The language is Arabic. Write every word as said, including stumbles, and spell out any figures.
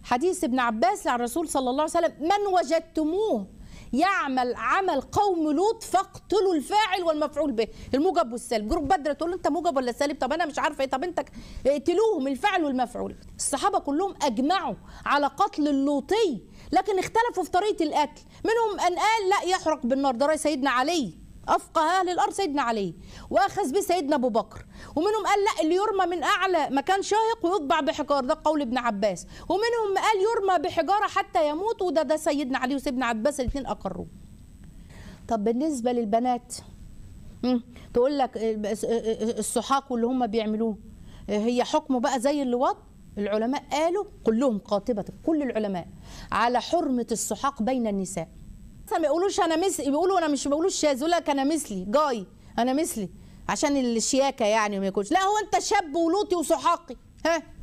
حديث ابن عباس عن الرسول صلى الله عليه وسلم: من وجدتموه يعمل عمل قوم لوط فاقتلوا الفاعل والمفعول به، الموجب والسالب. جروب بدر تقول له انت موجب ولا سالب؟ طب انا مش عارفه ايه، طب انت اقتلوهم الفاعل والمفعول. الصحابه كلهم اجمعوا على قتل اللوطي، لكن اختلفوا في طريقه القتل. منهم ان قال لا يحرق بالنار، ده راي سيدنا علي، افقه اهل الارض سيدنا علي، واخذ به سيدنا ابو بكر. ومنهم قال لا اللي يرمى من اعلى مكان شاهق ويطبع بحجار، ده قول ابن عباس. ومنهم قال يرمى بحجاره حتى يموت، وده ده سيدنا علي وسيدنا عباس الاثنين اقروه. طب بالنسبه للبنات تقول لك السحاق واللي هم بيعملوه هي حكمه بقى زي اللواط؟ العلماء قالوا كلهم قاطبه، كل العلماء على حرمه السحاق بين النساء. ما يقولوش انا مثلي، بيقولوا انا مش بقولوش شاذ، يقول لك انا مثلي جاي، انا مثلي عشان الشياكه يعني ما يكونش. لا، هو انت شاب ولوطي وسحاقي، ها